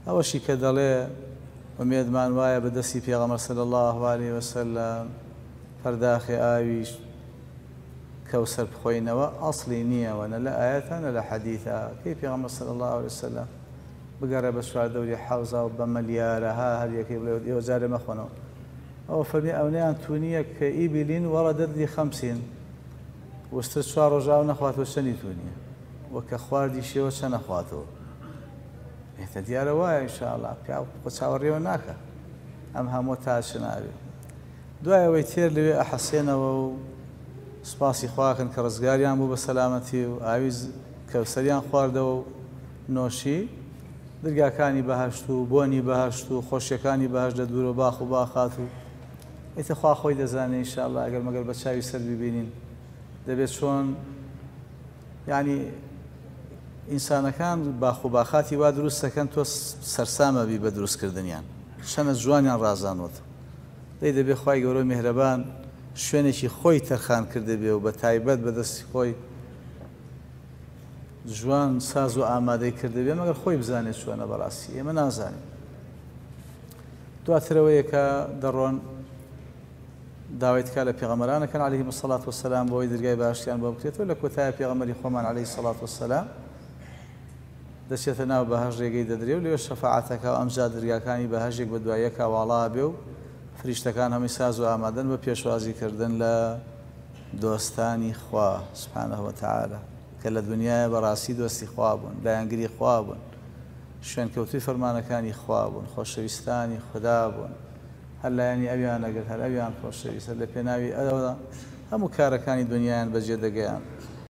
ئەوەشی کە دەڵێ ومێدمان وایە بەدەستی پێغەمبەر صلی الله عليه وسلم پەرداخی ئاویش کەوسەر بخۆینەوە ئەسڵی نییەوە نە لە ئاەتە نە لە حەدیثە کەی پێغەمبەر صلی الله عليه وسلم بگەڕێ بە چواردەوری حەوزا و بە مەلیارەها هەر یەکەی بڵێ ئێوە جارێ مەخۆنەوە ئەوە فەرمی ئەونەیان توونیە کە ئیبلین وەڕەدت لی 50 وستر 4 ڕۆژاو نەخواتەوە چەندی توونیە وە کە خواردی شێوە چەند نەخواتەوە ئێتە دیارە وایە ئینشاءڵڵا پیا چاوەڕێوە ناکە ئەم هەموو تاچ ناوێ دوایەوەی تێر لەوێ ئەحەسێنەوە و سپاسی خواکەن کە ڕزگاریان بوو بە سەلامەتی و ئاوی کەوسەریان خواردەوە و نۆشی دەرگاکانی بەهەشت و بۆنی بەهەشت و خۆشیەکانی بەهەشت لە دوورە باخ و باخات و ئێتە خوا خۆی دەزانێ ئینشاءڵڵا ئەگەر مەگەر بە چاوی سەر ببینین دەبێت چۆن یعنی ئینسانەکان باخ و باخاتی وا دروست دەکەن تۆ سەرسامە بی بە دروستکردنیان شەنە جوانیان ڕازانوت دەی دەبێت خوای گەورە میهرەبان شوێنێکی خۆی تەرخان کردە بێ و بە تایبەت بەدەستی خۆی جوان ساز و ئامادەی کردە بێ مەگەر خۆی بزانێت چۆنە بەڕاستی ئێمە نازانین دواترەوەیە کە دەڕۆن داوای تکا لە پێغەمبەرانەکەن عەلەیهیمو السەڵات وەسەلام بۆ ئەوەی دەرگای بەهەشتیان بۆ بکرێتەوە لە کۆتایە پێغەمبەری خۆمان عەلەیهی السەڵات وەسەلام دەچێتە ناو بەهەشت ڕێگەی دەدرێ و لێوە شەفاعەتەکە و ئەمجا دەرگاکانی بەهەشتێک بە دواییەکە واڵا بێ و فریشتەکان هەمووی ساز و ئامادەن بە پێشوازیکردن لە دۆستانی خوا سبحانه وتعالى کە لە دنیاە بەڕاستی دۆستی خوا بوون لایەنگری خوا بوون شوێنکەوتوی فەرمانەکانی خوا بوون خۆشەویستانی خوددا بوون هەر لایەنی ئەویان ئەگەر هەر ئەویان خۆشەویستە لە پێناوی ئەوە هەموو کارەکانی دنیایان بەجێ دەگەیان